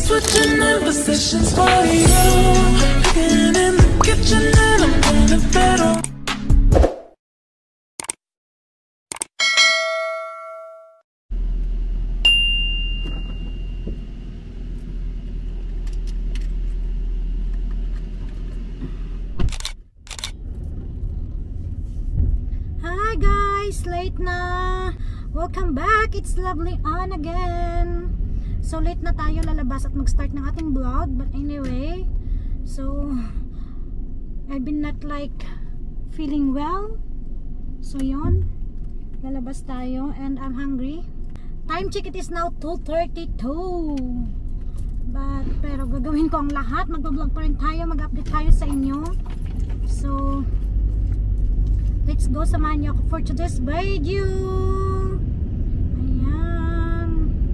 switching in positions for you. Cooking in the kitchen and I'm on the bed. Hi guys, late na. Welcome back. It's Lovely on again. So late na tayo lalabas at mag-start ng ating vlog, but anyway, so I've been not like feeling well. So yon, lalabas tayo and I'm hungry. Time check, it is now 2:32. Pero gagawin ko ang lahat. Mag-vlog pa rin tayo, mag-update tayo sa inyo. So let's go, samahan niyo ako for today's video. Ayan.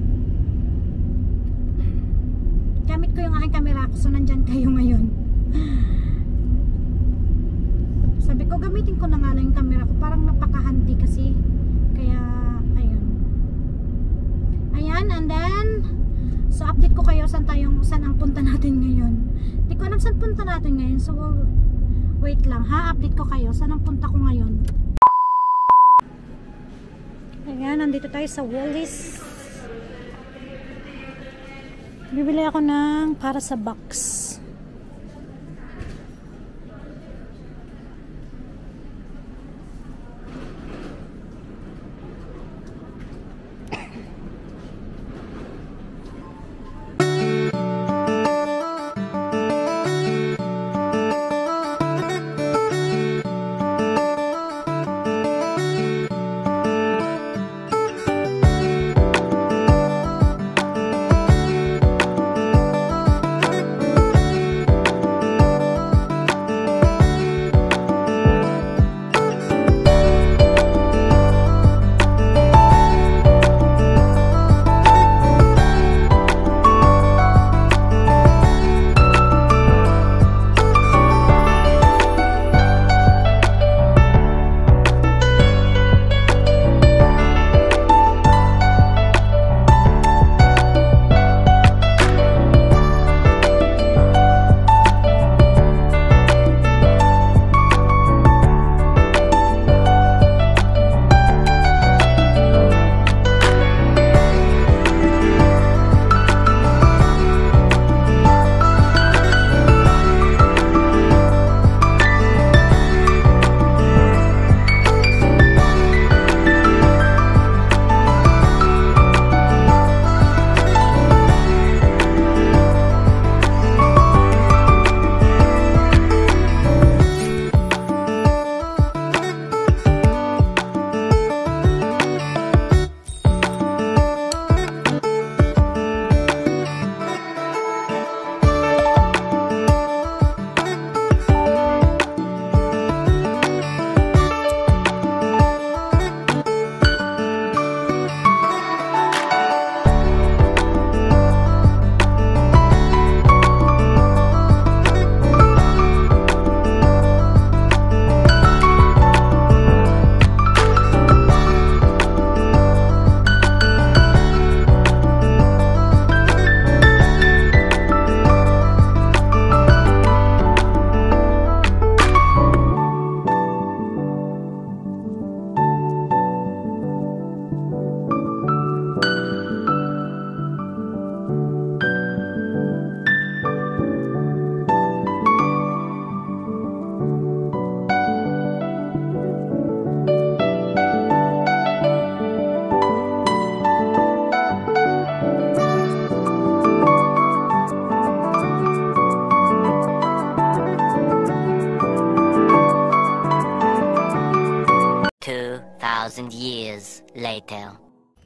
Gamit ko yung aking camera ko, so nandyan kayo ngayon. Sabi ko, gamitin ko na nga lang yung camera ko. Parang napaka-handy kasi. Kaya, ayan. Ayan, and then, so update ko kayo saan ang punta natin ngayon. Hindi ko alam saan punta natin ngayon. So, wait lang ha, update ko kayo saan ang punta ko ngayon. Ayan, nandito tayo sa Woolies. Bibili ako ng para sa box. Years later.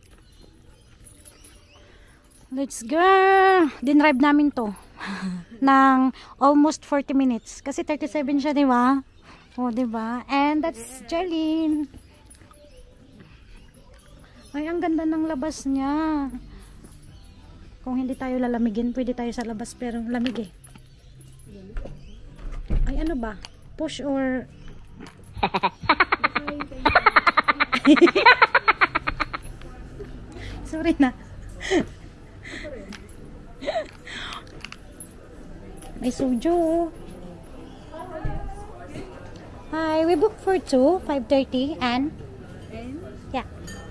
Let's go! Dinrive namin to ng almost 40 minutes. Kasi 37 siya, di ba? O, di ba? And that's Jarlene. Ay, ang ganda ng labas niya. Kung hindi tayo lalamigin, pwede tayo sa labas, pero lamig eh. Ay, ano ba? Push or... Sorry na. May soju. Hi, we booked for 2, 5:30 and yeah.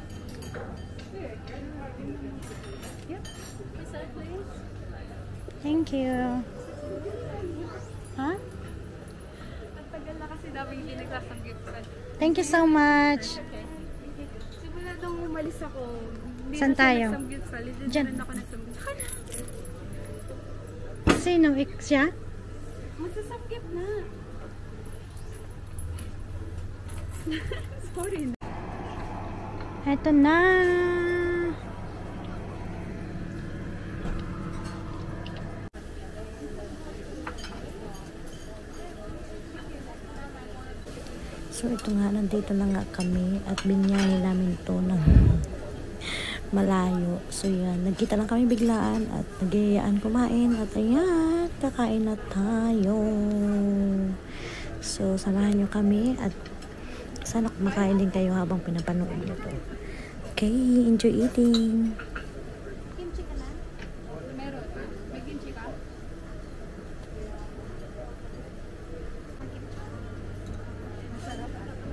Thank you. Huh? Tagal na kasi dami hindi nagsasanggip-san. Thank you so much. Simula nung umalis ako, hindi Saan na siya tayo? nagsamgyupsal. Hindi Diyan. na rin ako nagsamgyupsal. Sino? Siya? Magsasamgyup na. Sorry. Eto na. So ito nga, nandito na nga kami at binyahe namin to ng malayo. So yan, nagkita lang kami biglaan at nagayayaan kumain at ayan, kakain na tayo. So samahan nyo kami at sana kumakain din kayo habang pinapanood nyo to. Okay, enjoy eating. Kimchi ka na? Meron. May kimchi ka? Masarap.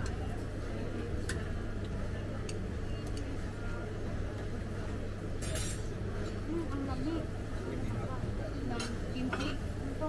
Ang lamig. Ng kimchi. Ito.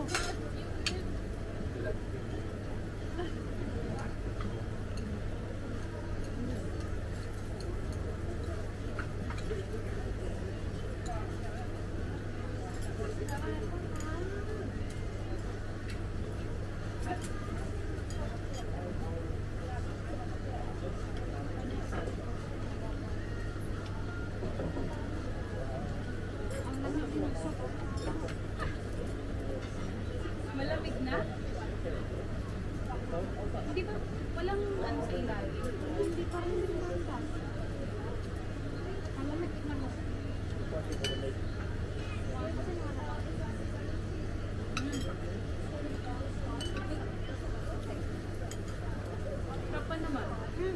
Malamig na? Hindi ba? Walang ano sa ilalim? Hindi pa rin nilasa. Malamig na mo. Sarap pa naman.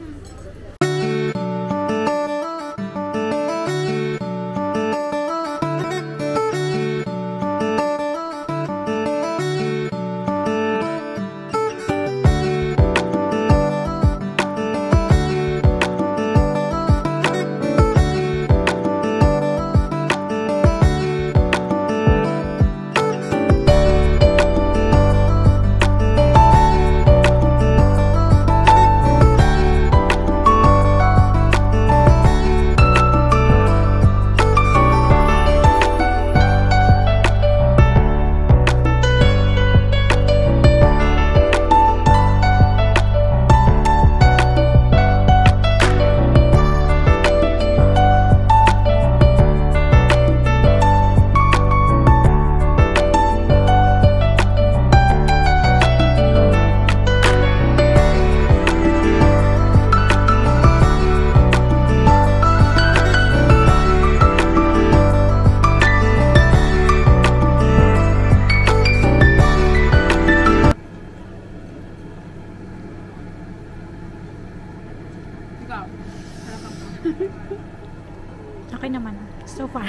Ikaw. Okay naman. So far.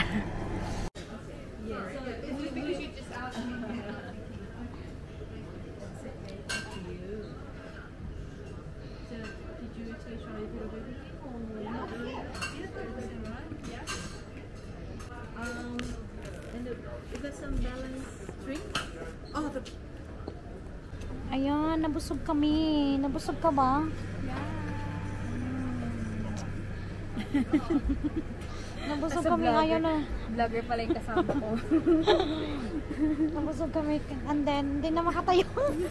Is that some balanced drink? Oh, the Ayan, nabusog kami. Nabusog ka ba? Nabusog kami ngayon na. vlogger pala yung kasama ko. Nabusog kami. And then, hindi na makatayo.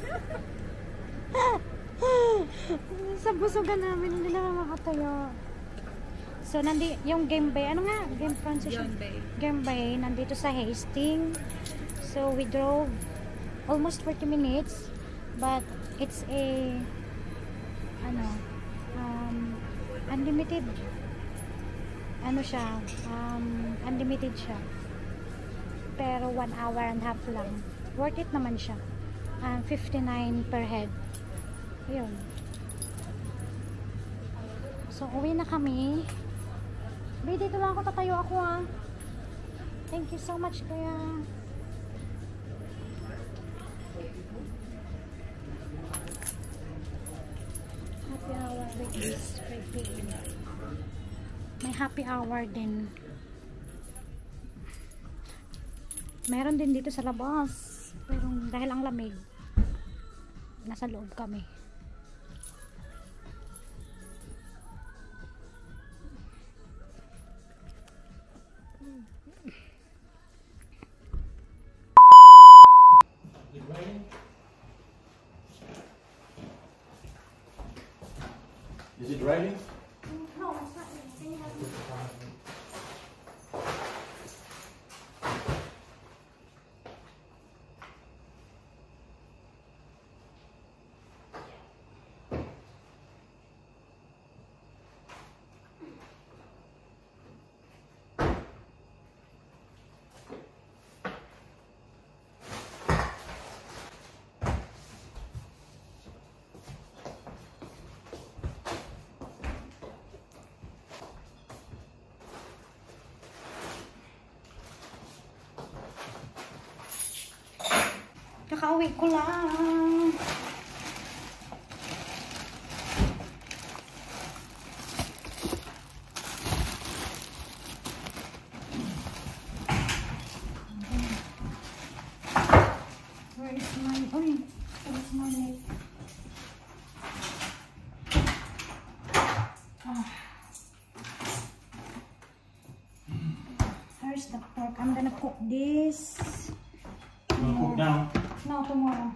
Sa busogan namin, hindi na makatayo. So, yung Game Bay. Ano nga? Game Francis. Game Bay. Nandito sa Hastings. So, we drove almost 40 minutes. But, it's a unlimited unlimited siya, pero 1 hour and a half lang. Worth it naman siya. 59 per head. Ayun. So uwi na kami. Dito lang ako, tatayo ako ha. Thank you so much kuya. Happy hour with this baby. May happy hour din. Meron din dito sa labas. Pero dahil ang lamig, nasa loob kami. Is it raining? No, it's not. Can you have me? Kakauwi ko lang. Where is my... Uy, where is my... Here's the pork. I'm gonna cook this. You want to cook now? No, tomorrow.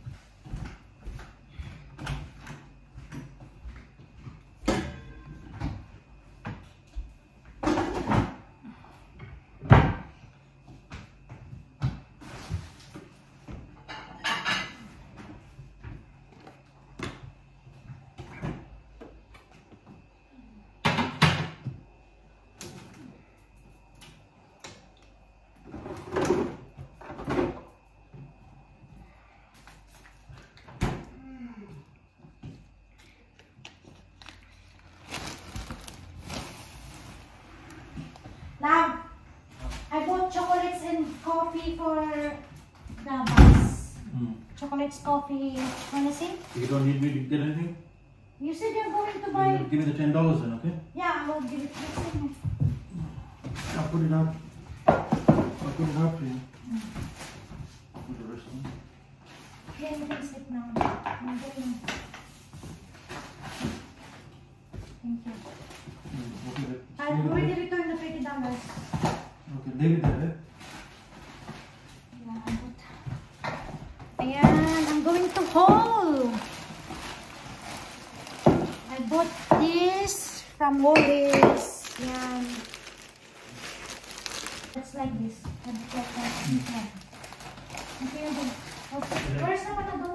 Now, I bought chocolates and coffee for the bus. Chocolates, coffee, wanna see? You don't need me to get anything? You said you're going to buy... Give me the $10 then, okay? Yeah, I will give it to you. I'll put it out. I'll put it out for you. Put the rest on. Yeah, you can sit now. I'm going. Thank you. Okay, I already returned the $20. okay, leave it there. Yeah, I bought. Ayan, I'm going to haul. I bought this from Woolies. Yan. It's like this. I bought like that. Yeah. Okay, okay. Where's the panadol?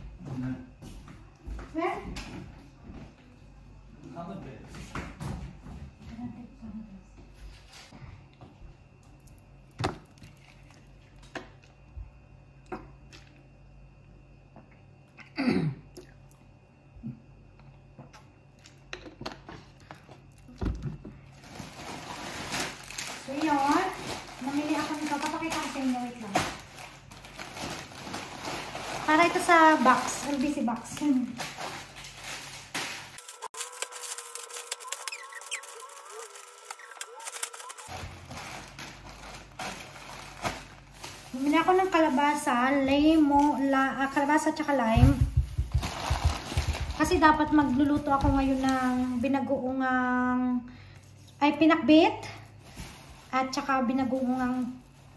Where? On the bed. So yun, namili ako nito. Papakita ko sa inyo. Wait lang. Para ito sa box. LBC box. Bumili ako ng kalabasa, kalabasa tsaka lime. Kasi dapat magluluto ako ngayon ng binagoongang pinakbit at tsaka binagoongang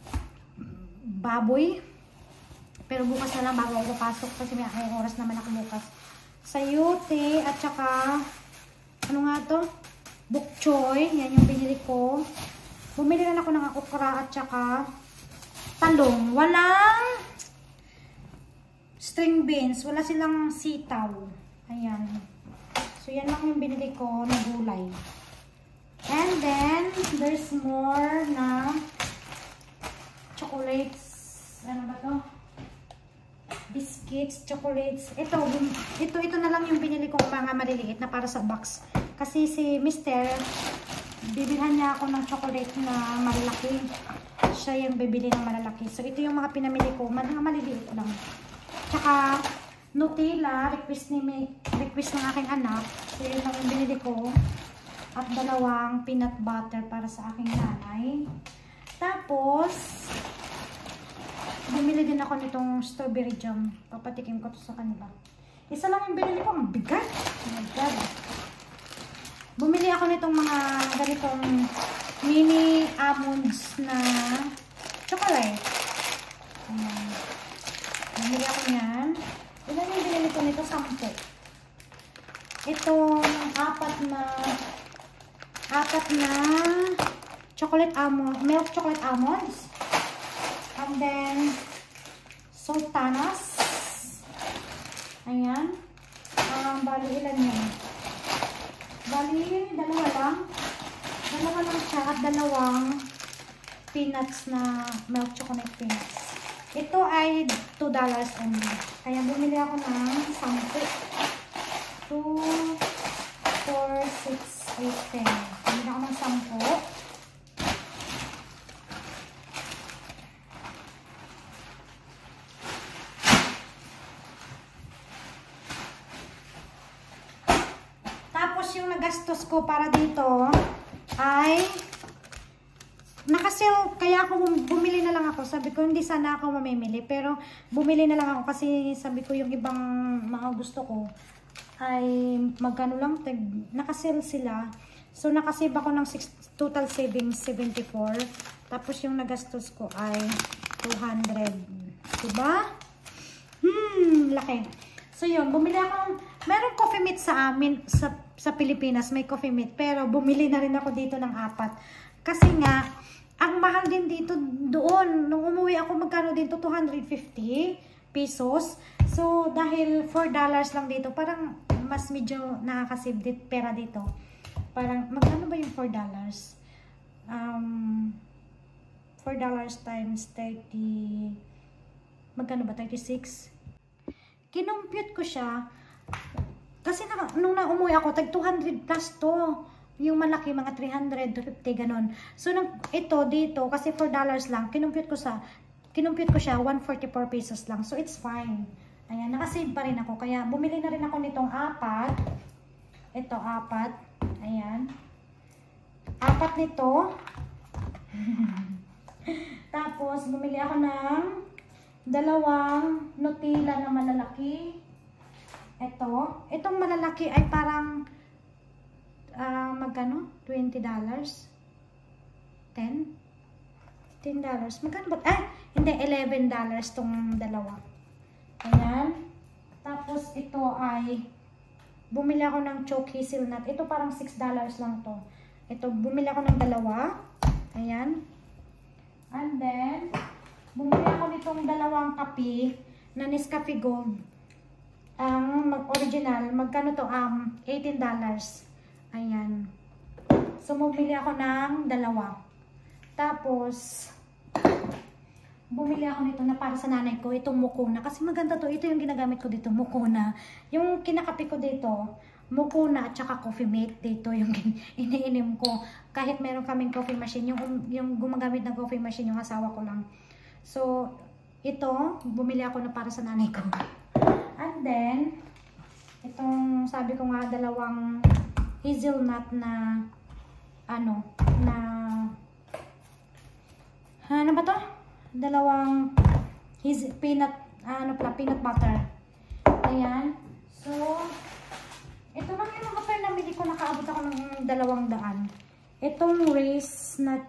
baboy. Pero bukas na lang bago ako pasok kasi may oras naman ako bukas. Sayote at tsaka ano nga to? Bok choy. Yan yung binili ko. Bumili na ako ng okra at tsaka talong. Walang string beans. Wala silang sitaw. Ayan. So, yan lang yung binili ko na gulay. And then, there's more na chocolates. Ano ba to? Biscuits, chocolates. Ito na lang yung binili ko mga maliliit na para sa box. Kasi si Mr. bibilhan niya ako ng chocolate na malalaki. Siya yung bibili ng malalaki. So, ito yung mga pinamili ko. Mga maliliit lang. tsaka Nutella, request ng aking anak. So, yun lang yung binili ko. At 2 peanut butter para sa aking nanay. Tapos, bumili din ako nitong strawberry jam. Papatikim ko to sa kanila. Isa lang yung binili ko. Ang bigat. Oh my God. Bumili ako nitong mga ganitong mini almonds na chocolate. Ayan. Bumili ako niyan. Ilan yung binili ko nito? 10. Itong 4 na chocolate almond, milk chocolate almonds. And then sultanas. Ayan. Bali ilan yan? Bali, 2 lang. 2 lang siya at 2 peanuts na milk chocolate peanuts. Ito ay $2 only. Kaya bumili ako ng 10. 2, 4, 6, 8, 10. Bumili ako ng 10. Tapos yung nagastos ko para dito ay nakasil, kaya ako bumili na lang ako. Sabi ko, hindi sana ako mamimili. Pero, bumili na lang ako kasi sabi ko yung ibang mga gusto ko ay magkano lang, nakasil sila. So, nakasave ako ng total savings 74. Tapos, yung nagastos ko ay 200. Diba? Laki. So, yun, bumili ako. Merong coffee mate sa amin, sa Pilipinas, may coffee mate. Pero, bumili na rin ako dito ng 4. Kasi nga, ang mahal din dito doon. Nung umuwi ako, magkano dito? 250 pesos. So, dahil $4 lang dito, parang mas medyo nakakasave pera dito. Parang, magkano ba yung $4? $4 times 30, magkano ba? 36? Kinumpute ko siya. Kasi nung umuwi ako, tag 200 plus to. Yung malaki, mga 300 to 50, ganon. So, ito, dito, kasi $4 lang, kinumpute ko siya, 144 pesos lang. So, it's fine. Ayan, nakasave pa rin ako. Kaya, bumili na rin ako nitong 4. Ito, 4. Ayan. 4 nito. Tapos, bumili ako ng 2 Nutella na malalaki. Ito. Itong malalaki ay parang magkano? $20? $10? Magkano ba? Hindi, $11 tong 2. Ayan. Tapos, ito ay bumili ako ng choke hazelnut. Ito parang $6 lang to. Ito, bumili ako ng 2. Ayan. And then, bumili ako nitong 2 kape na Nescafe Gold. Ang original, magkano to? $18. Ayan. So, bumili ako ng 2. Tapos, bumili ako nito na para sa nanay ko. Itong Mukuna. Kasi maganda to. Ito yung ginagamit ko dito. Mukuna. Yung kinakape ko dito, Mukuna at saka coffee mate dito. Yung iniinim ko. Kahit meron kaming coffee machine. Yung gumagamit ng coffee machine, yung asawa ko lang. So, ito, bumili ako na para sa nanay ko. And then, itong sabi ko nga, 2 hazelnut na ano ba to? 2 peanut butter. Ayan. So, ito lang yung mga pera nabili ko. Nakaabot ako ng 200. Itong Reese's na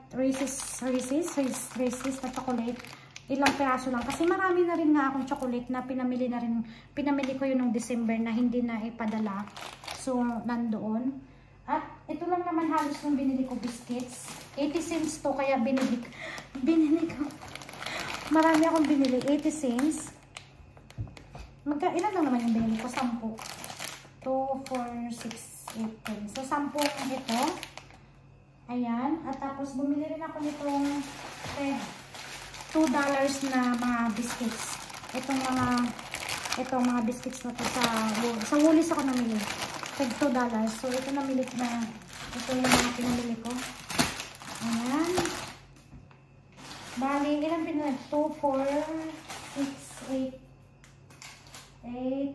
chocolate. Ilang peraso lang. Kasi marami na rin nga akong chocolate na pinamili ko yun noong December na hindi na ipadala. So, nandoon. At ito lang naman halos yung binili ko biscuits. 80 cents to, kaya binili ko. Marami akong binili. 80 cents. Ilan lang naman yung binili ko? 10. 2, 4, 6, 8, 10. So, 10 ito. Ayan. At tapos, bumili rin ako nitong $2 na mga biscuits. Itong mga biscuits na to sa Woolies ako namili. $2. So, ito namili na. Ito yung mga pinamili ko. Ayan. Bali, ilang pinamili? 2, 4, 6, 8,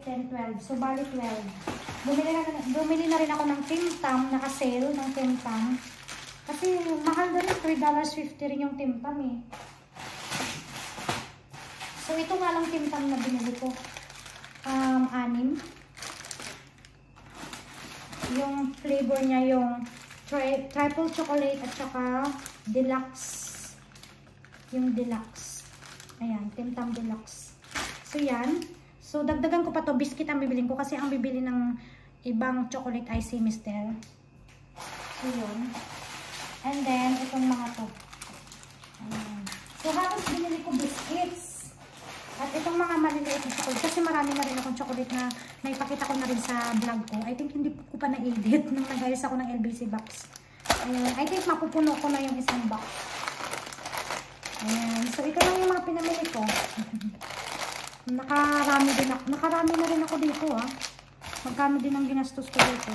10, 12. So, bali 12. Bumili na rin ako ng Tim Tam, naka-sale ng Tim Tam. Kasi mahal na rin, $3.50 rin yung Tim Tam eh. So, ito nga lang Tim Tam na binili ko. 6. Yung flavor niya yung triple chocolate at saka deluxe. Yung deluxe. Ayan, Tim Tam deluxe. So, yan. So, dagdagan ko pa to. Biscuit ang bibilin ko kasi ang bibili ng ibang chocolate ay si Mister. So, yun. And then, itong mga to. Ayan. So, halos binili ko biscuits. At itong mga maliliit na chocolate. Kasi marami na rin akong chocolate na naipakita ko na rin sa vlog ko. I think hindi ko pa na-edit nung nag-ayos ako ng LBC box. Ayan. I think mapupuno ko na yung isang box. Ayan. So, ito lang yung mga pinamili ko. Nakarami na rin ako dito ah. Magkano din ang ginastos ko dito.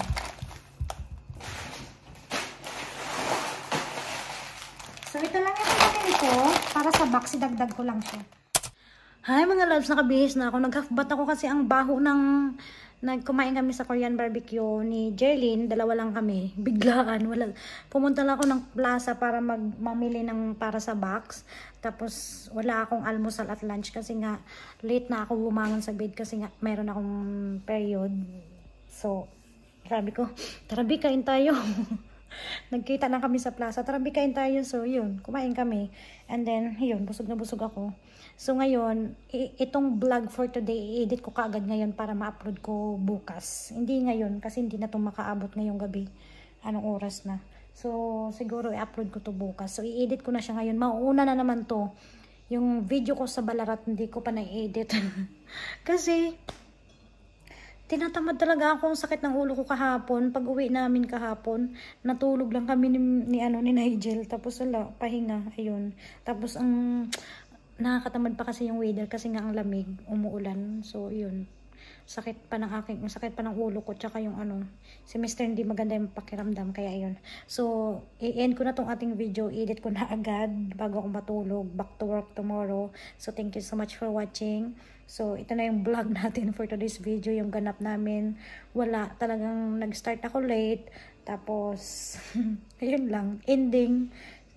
So ito lang yung pinamili ko. Para sa box, idagdag ko lang siya. Hi mga loves, nakabihis na ako. Nag-half-bat ako kasi ang baho ng nagkumain kami sa Korean barbecue ni Jerlyn. Dalawa lang kami. Biglaan. Pumunta lang ako ng plaza para mamili ng para sa box. Tapos wala akong almusal at lunch kasi nga late na ako bumangon sa bed kasi nga mayroon akong period. So, sabi ko, tara bi, kain tayo. Nagkita na kami sa plaza. Tara bi, kain tayo. So, yun. Kumain kami. And then, yun. Busog na busog ako. So, ngayon, itong vlog for today, i-edit ko kaagad ngayon para ma-upload ko bukas. Hindi ngayon, kasi hindi na ito makaabot ngayong gabi. Anong oras na. So, siguro i-upload ko to bukas. So, i-edit ko na siya ngayon. Mauuna na naman to. Yung video ko sa Ballarat, hindi ko pa na-edit. Kasi, tinatamad talaga ako. Sakit ng ulo ko kahapon. Pag uwi namin kahapon, natulog lang kami ni Nigel. Tapos, wala, pahinga. Ayun. Tapos, nakakatamad pa kasi yung weather kasi nga ang lamig, umuulan. So, yun. Sakit pa ng ulo ko, tsaka yung si Mr. hindi maganda yung pakiramdam, kaya yun. So, i-end ko na tong ating video, edit ko na agad bago ako matulog, back to work tomorrow. So, thank you so much for watching. So, ito na yung vlog natin for today's video, yung ganap namin. Wala, talagang nag-start ako late, tapos, ayun lang, ending,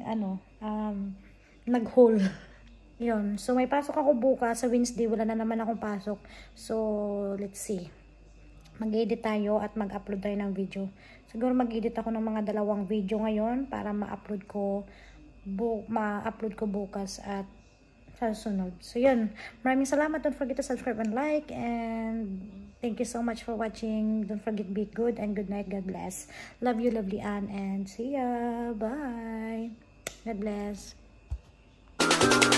nag-haul. Yun. So, may pasok ako bukas. Sa Wednesday, wala na naman akong pasok. So, let's see. Mag-edit tayo at mag-upload tayo ng video. Siguro mag-edit ako ng mga 2 video ngayon para ma-upload ko bukas at sa sunod. So, yun. Maraming salamat. Don't forget to subscribe and like. And thank you so much for watching. Don't forget, be good and good night. God bless. Love you, lovely Anne. And see ya. Bye. God bless.